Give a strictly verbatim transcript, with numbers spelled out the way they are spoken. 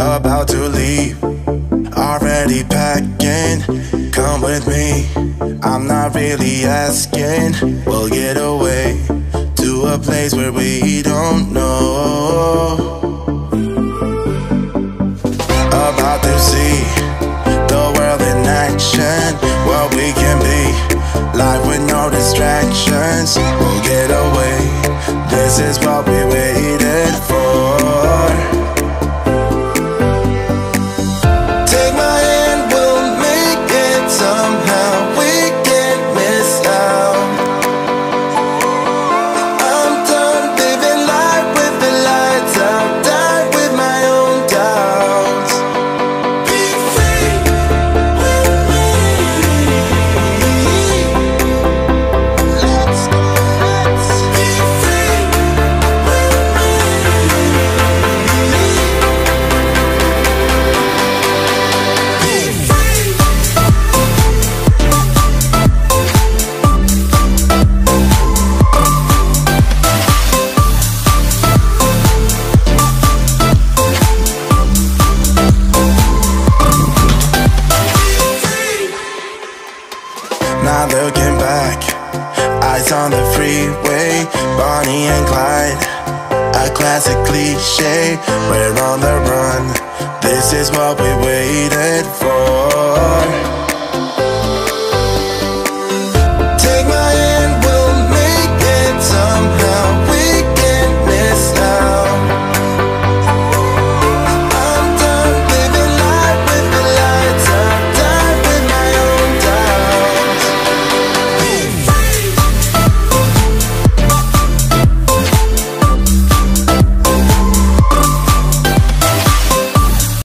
about to leave, already packing. Come with me, I'm not really asking. We'll get away to a place where we don't know. About to see the world in action, what we can be, life with no distractions. We'll get away, this is what we waited for. Take my hand, we'll make it somehow. We can't miss out. I'm done living life with the lights out, die with my own doubts. Be free with me. Let's go, let's be free with me. Be free. Not looking back, eyes on the freeway, Bonnie and Clyde, a classic cliche. We're on the run, this is what we waited for.